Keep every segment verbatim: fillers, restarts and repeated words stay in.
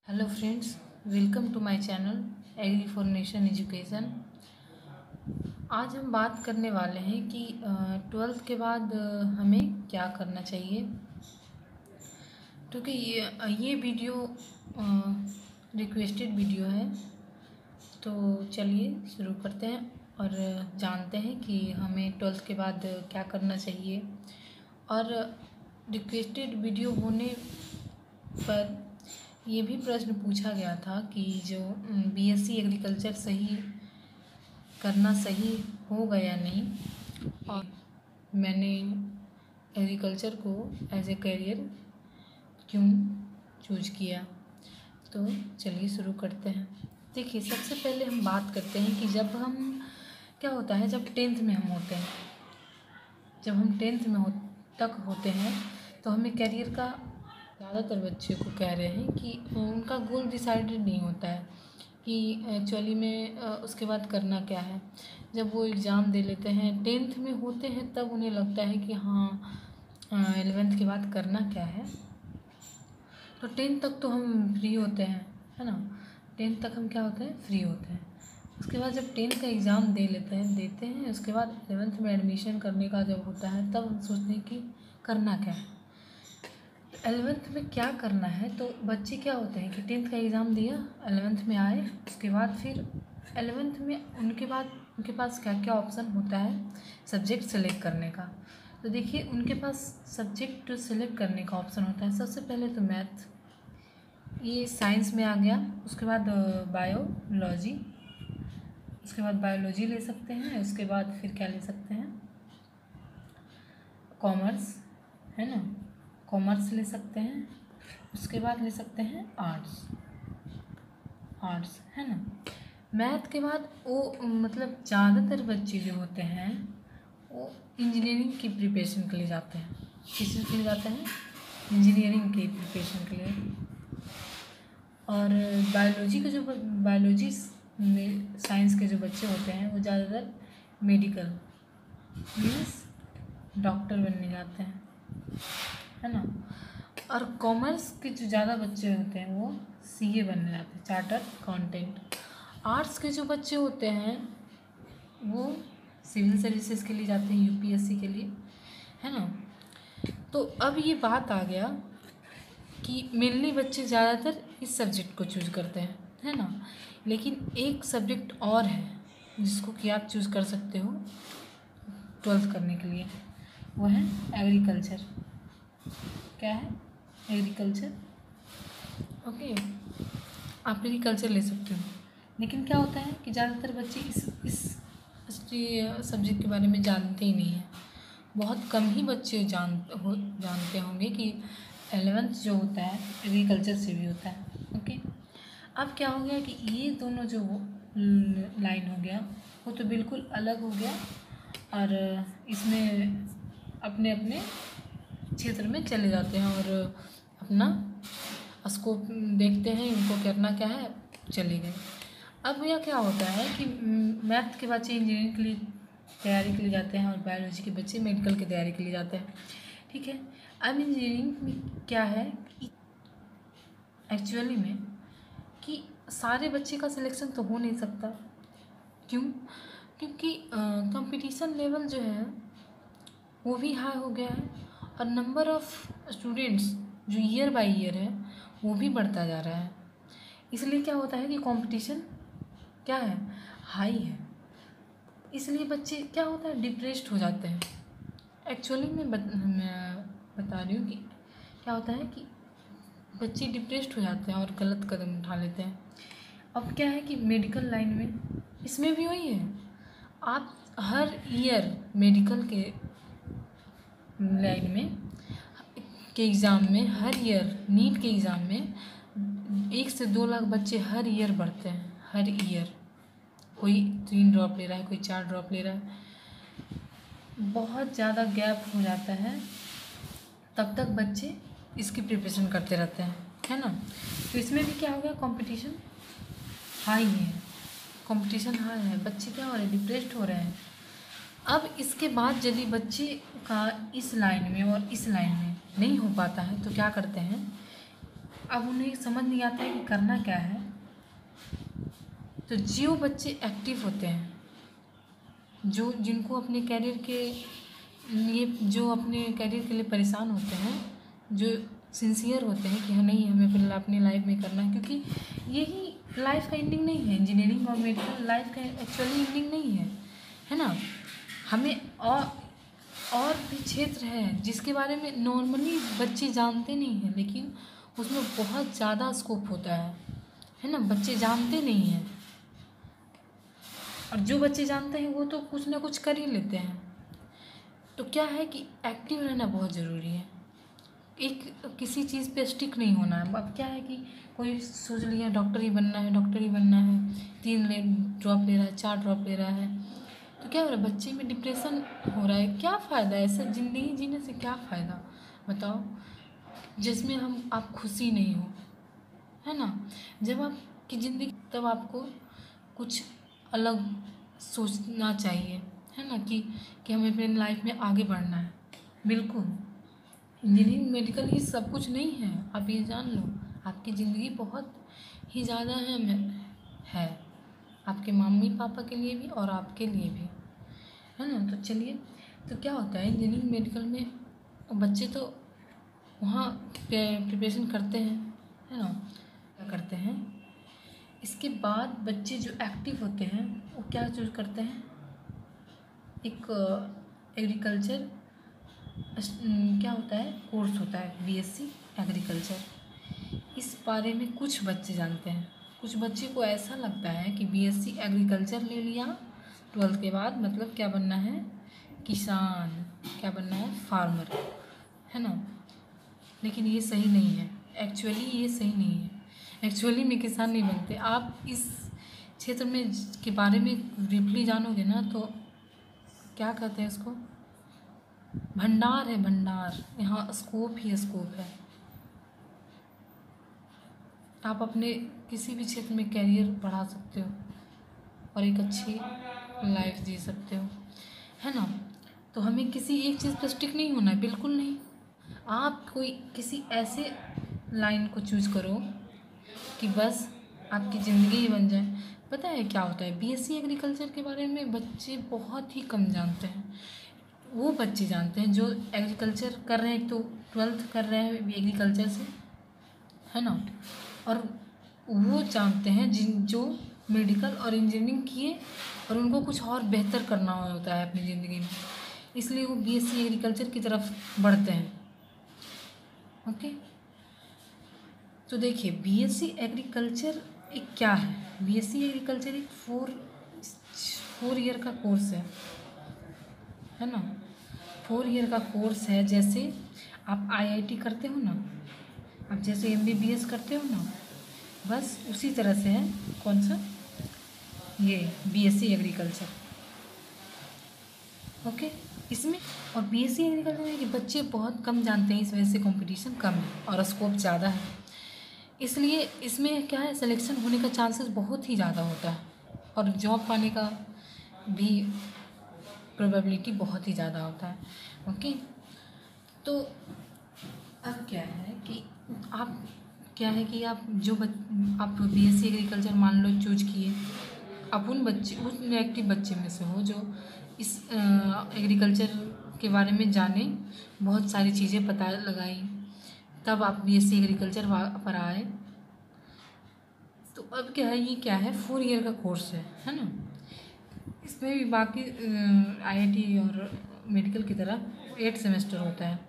Hello friends, welcome to my channel agri for nation education. आज हम बात करने वाले हैं कि ट्वेल्थ के बाद अ, हमें क्या करना चाहिए। क्योंकि ये ये वीडियो रिक्वेस्टेड वीडियो है, तो चलिए शुरू करते हैं और जानते हैं कि हमें ट्वेल्थ के बाद क्या करना चाहिए। और रिक्वेस्टेड वीडियो होने पर ये भी प्रश्न पूछा गया था कि जो बीएससी एग्रीकल्चर सही करना सही होगा या नहीं, और मैंने एग्रीकल्चर को एज ए करियर क्यों चूज किया। तो चलिए शुरू करते हैं। देखिए, सबसे पहले हम बात करते हैं कि जब हम क्या होता है जब टेंथ में हम होते हैं जब हम टेंथ में हो तक होते हैं तो हमें करियर का ज़्यादातर बच्चे को कह रहे हैं कि उनका गोल डिसाइडेड नहीं होता है कि एक्चुअली में उसके बाद करना क्या है। जब वो एग्ज़ाम दे लेते हैं, टेंथ में होते हैं, तब उन्हें लगता है कि हाँ एलेवेंथ के बाद करना क्या है। तो टेंथ तक तो हम फ्री होते हैं, है ना। टेंथ तक हम क्या होते हैं, फ्री होते हैं। उसके बाद जब टेंथ का एग्ज़ाम दे लेते हैं देते हैं उसके बाद एलेवेंथ में एडमिशन करने का जब होता है, तब हम सोचते हैं कि करना क्या है। एलेवेंथ में क्या करना है, तो बच्चे क्या होते हैं कि टेंथ का एग्ज़ाम दिया, एलेवेंथ में आए, उसके बाद फिर एलेवेंथ में उनके बाद उनके पास क्या क्या ऑप्शन होता है सब्जेक्ट सेलेक्ट करने का। तो देखिए, उनके पास सब्जेक्ट सेलेक्ट करने का ऑप्शन होता है। सबसे पहले तो मैथ, ये साइंस में आ गया। उसके बाद बायोलॉजी, उसके बाद बायोलॉजी ले सकते हैं। उसके बाद फिर क्या ले सकते हैं, कॉमर्स, है ना, कॉमर्स ले सकते हैं। उसके बाद ले सकते हैं आर्ट्स आर्ट्स है ना। मैथ के बाद वो मतलब ज़्यादातर बच्चे जो होते हैं वो इंजीनियरिंग की प्रिपरेशन के लिए जाते हैं। किस चीज़ के लिए जाते हैं, इंजीनियरिंग की प्रिपरेशन के लिए। और बायोलॉजी के जो बायोलॉजी में साइंस के जो बच्चे होते हैं वो ज़्यादातर मेडिकल मीन्स डॉक्टर बनने जाते हैं, है ना। और कॉमर्स के जो ज़्यादा बच्चे होते हैं वो सीए बनने जाते हैं, चार्टर्ड अकाउंटेंट। आर्ट्स के जो बच्चे होते हैं वो सिविल सर्विसेज के लिए जाते हैं, यूपीएससी के लिए, है ना। तो अब ये बात आ गया कि मेनली बच्चे ज़्यादातर इस सब्जेक्ट को चूज़ करते हैं, है ना। लेकिन एक सब्जेक्ट और है जिसको कि आप चूज़ कर सकते हो ट्वेल्थ करने के लिए, वो है एग्रीकल्चर। क्या है, एग्रीकल्चर। ओके, आप एग्रीकल्चर ले सकते हो। लेकिन क्या होता है कि ज़्यादातर बच्चे इस इस सब्जेक्ट के बारे में जानते ही नहीं हैं। बहुत कम ही बच्चे जान हो जानते होंगे कि एलेवेंथ जो होता है एग्रीकल्चर से भी होता है। ओके, अब क्या हो गया कि ये दोनों जो लाइन हो गया वो तो बिल्कुल अलग हो गया, और इसमें अपने अपने क्षेत्र में चले जाते हैं और अपना स्कोप देखते हैं, इनको करना क्या है, चले गए। अब यह क्या होता है कि मैथ के बच्चे इंजीनियरिंग के लिए तैयारी के लिए जाते हैं और बायोलॉजी के बच्चे मेडिकल की तैयारी के लिए जाते हैं, ठीक है। अब इंजीनियरिंग में क्या है एक्चुअली में कि सारे बच्चे का सिलेक्शन तो हो नहीं सकता। क्यों? क्योंकि कंपटीशन लेवल जो है वो भी हाई हो गया है, और नंबर ऑफ़ स्टूडेंट्स जो ईयर बाय ईयर है वो भी बढ़ता जा रहा है। इसलिए क्या होता है कि कंपटीशन क्या है, हाई है। इसलिए बच्चे क्या होता है, डिप्रेस्ड हो जाते हैं। एक्चुअली में बत, मैं बता रही हूँ कि क्या होता है कि बच्चे डिप्रेस्ड हो जाते हैं और गलत कदम उठा लेते हैं। अब क्या है कि मेडिकल लाइन में इसमें भी वही है। आप हर ईयर मेडिकल के लाइन में के एग्ज़ाम में हर ईयर नीट के एग्ज़ाम में एक से दो लाख बच्चे हर ईयर बढ़ते हैं। हर ईयर कोई तीन ड्रॉप ले रहा है, कोई चार ड्रॉप ले रहा है। बहुत ज़्यादा गैप हो जाता है, तब तक बच्चे इसकी प्रिपरेशन करते रहते हैं, है ना। तो इसमें भी क्या हो गया, कंपटीशन हाई है कंपटीशन हाई है बच्चे क्या हो रहे हैं, डिप्रेस्ड हो रहे हैं। अब इसके बाद यदि बच्चे का इस लाइन में और इस लाइन में नहीं हो पाता है तो क्या करते हैं, अब उन्हें समझ नहीं आता है कि करना क्या है। तो जो बच्चे एक्टिव होते हैं, जो जिनको अपने कैरियर के लिए, जो अपने कैरियर के लिए परेशान होते हैं, जो सिंसियर होते हैं कि हाँ नहीं हमें फिर अपनी लाइफ में करना है, क्योंकि यही लाइफ का एंडिंग नहीं है। इंजीनियरिंग और मेडिकल लाइफ का एक्चुअली एंडिंग नहीं है, है ना। हमें और और भी क्षेत्र है जिसके बारे में नॉर्मली बच्चे जानते नहीं हैं, लेकिन उसमें बहुत ज़्यादा स्कोप होता है है ना। बच्चे जानते नहीं हैं, और जो बच्चे जानते हैं वो तो कुछ ना कुछ कर ही लेते हैं। तो क्या है कि एक्टिव रहना बहुत ज़रूरी है, एक किसी चीज़ पे स्टिक नहीं होना है। अब क्या है कि कोई सोच लिया डॉक्टर ही बनना है, डॉक्टर ही बनना है, तीन ले ड्रॉप ले रहा है, चार ड्रॉप ले रहा है, तो क्या हो रहा है, बच्चे में डिप्रेशन हो रहा है। क्या फ़ायदा है ऐसा ज़िंदगी जीने से, क्या फ़ायदा बताओ, जिसमें हम आप खुशी नहीं हो, है ना। जब आपकी ज़िंदगी, तब आपको कुछ अलग सोचना चाहिए, है ना, कि कि हमें अपनी लाइफ में आगे बढ़ना है। बिल्कुल इंजीनियरिंग मेडिकल ही सब कुछ नहीं है, आप ये जान लो। आपकी ज़िंदगी बहुत ही ज़्यादा अहम है, है आपके मम्मी पापा के लिए भी और आपके लिए भी, है ना। तो चलिए, तो क्या होता है इंजीनियरिंग मेडिकल में, बच्चे तो वहाँ प्रिपरेशन करते हैं, है ना, क्या करते हैं। इसके बाद बच्चे जो एक्टिव होते हैं वो क्या चूज करते हैं, एक एग्रीकल्चर क्या होता है, कोर्स होता है बीएससी एग्रीकल्चर। इस बारे में कुछ बच्चे जानते हैं, कुछ बच्चे को ऐसा लगता है कि बीएससी एग्रीकल्चर ले लिया ट्वेल्थ के बाद, मतलब क्या बनना है, किसान, क्या बनना है, फार्मर, है ना। लेकिन ये सही नहीं है, एक्चुअली ये सही नहीं है। एक्चुअली में किसान नहीं बनते। आप इस क्षेत्र में के बारे में डीपली जानोगे ना, तो क्या कहते हैं इसको, भंडार है, भंडार। यहाँ स्कोप ही स्कोप है। आप अपने किसी भी क्षेत्र में कैरियर बढ़ा सकते हो और एक अच्छी लाइफ जी सकते हो, है ना। तो हमें किसी एक चीज़ पर स्टिक नहीं होना है, बिल्कुल नहीं। आप कोई किसी ऐसे लाइन को चूज करो कि बस आपकी ज़िंदगी ही बन जाए। पता है क्या होता है, बीएससी एग्रीकल्चर के बारे में बच्चे बहुत ही कम जानते हैं। वो बच्चे जानते हैं जो एग्रीकल्चर कर रहे हैं, तो ट्वेल्थ कर रहे हैं एग्रीकल्चर से, है ना। और वो जानते हैं जिन जो मेडिकल और इंजीनियरिंग किए और उनको कुछ और बेहतर करना होता है अपनी ज़िंदगी में, इसलिए वो बीएससी एग्रीकल्चर की तरफ बढ़ते हैं। ओके, तो देखिए बीएससी एग्रीकल्चर एक क्या है। बीएससी एग्रीकल्चर एक फोर फोर ईयर का कोर्स है, है ना। फोर ईयर का कोर्स है। जैसे आप आईआईटी करते हो ना, आप जैसे एमबीबीएस करते हो ना, बस उसी तरह से है। कौन सा, ये बीएससी एग्रीकल्चर। ओके, इसमें और बीएससी एग्रीकल्चर में कि बच्चे बहुत कम जानते हैं, इस वजह से कंपटीशन कम है और स्कोप ज़्यादा है। इसलिए इसमें क्या है, सिलेक्शन होने का चांसेस बहुत ही ज़्यादा होता है और जॉब पाने का भी प्रोबेबिलिटी बहुत ही ज़्यादा होता है। ओके, तो अब क्या है कि आप क्या है कि आप जो बच, आप बीएससी एग्रीकल्चर मान लो चूज किए, आप उन बच्चे उन एक्टिव बच्चे में से हो जो इस एग्रीकल्चर के बारे में जाने, बहुत सारी चीज़ें पता लगाई, तब आप बीएससी एग्रीकल्चर पर आए। तो अब क्या है, ये क्या है, फोर ईयर का कोर्स है, है ना। इसमें भी बाकी आईआईटी और मेडिकल की तरह एट सेमेस्टर होता है।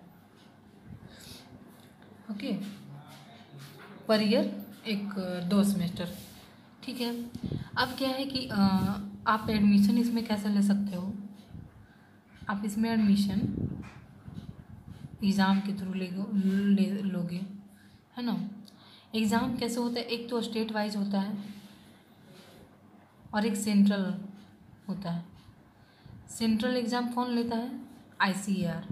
ओके, पर ईयर एक दो सेमेस्टर, ठीक है। अब क्या है कि आ, आप एडमिशन इसमें कैसे ले सकते हो, आप इसमें एडमिशन एग्ज़ाम के थ्रू ले ले लोगे, है ना। एग्ज़ाम कैसे होता है, एक तो स्टेट वाइज होता है और एक सेंट्रल होता है। सेंट्रल एग्ज़ाम कौन लेता है, आईसीएआर,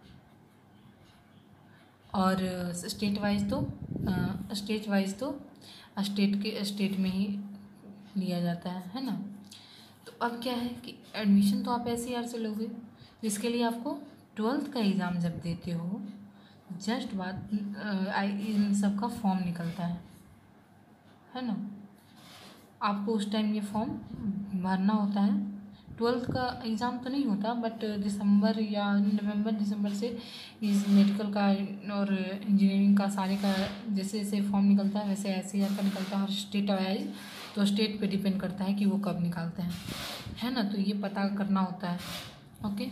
और स्टेट वाइज तो स्टेट वाइज तो स्टेट के स्टेट में ही लिया जाता है, है ना। तो अब क्या है कि एडमिशन तो आप एससीआर से लोगे, जिसके लिए आपको ट्वेल्थ का एग्ज़ाम जब देते हो जस्ट बाद आई इन सब का फॉर्म निकलता है है ना। आपको उस टाइम ये फॉर्म भरना होता है। ट्वेल्थ का एग्ज़ाम तो नहीं होता, बट दिसंबर या नवंबर दिसंबर से इस मेडिकल का और इंजीनियरिंग का सारे का जैसे जैसे फॉर्म निकलता है वैसे एस सी आर का निकलता है, और स्टेट वाइज तो स्टेट पे डिपेंड करता है कि वो कब निकालते हैं, है ना। तो ये पता करना होता है। ओके,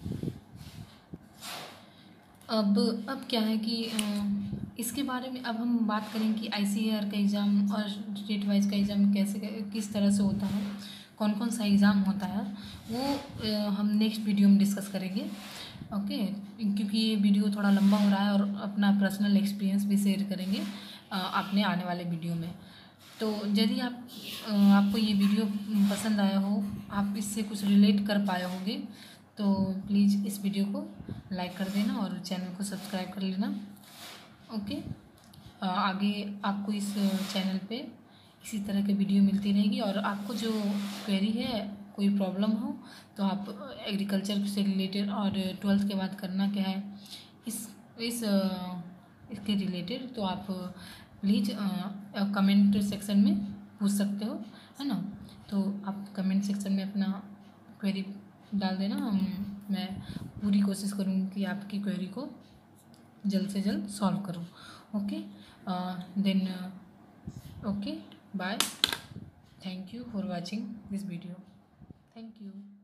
अब अब क्या है कि इसके बारे में अब हम बात करें कि आई सी ए आर का एग्ज़ाम और स्टेट वाइज का एग्ज़ाम कैसे किस तरह से होता है, कौन कौन सा एग्ज़ाम होता है, वो हम नेक्स्ट वीडियो में डिस्कस करेंगे। ओके, क्योंकि ये वीडियो थोड़ा लंबा हो रहा है और अपना पर्सनल एक्सपीरियंस भी शेयर करेंगे अपने आने वाले वीडियो में। तो यदि आप आपको ये वीडियो पसंद आया हो, आप इससे कुछ रिलेट कर पाए होंगे, तो प्लीज़ इस वीडियो को लाइक कर देना और चैनल को सब्सक्राइब कर लेना। ओके, आगे आपको इस चैनल पे इसी तरह के वीडियो मिलती रहेगी। और आपको जो क्वेरी है, कोई प्रॉब्लम हो, तो आप एग्रीकल्चर से रिलेटेड और ट्वेल्थ के बाद करना क्या है इस इस इसके रिलेटेड, तो आप प्लीज़ कमेंट सेक्शन में पूछ सकते हो, है ना। तो आप कमेंट सेक्शन में अपना क्वेरी डाल देना, मैं पूरी कोशिश करूँगी कि आपकी क्वेरी को जल्द से जल्द सॉल्व करूँ। Okay, then okay, bye, thank you for watching this video, thank you.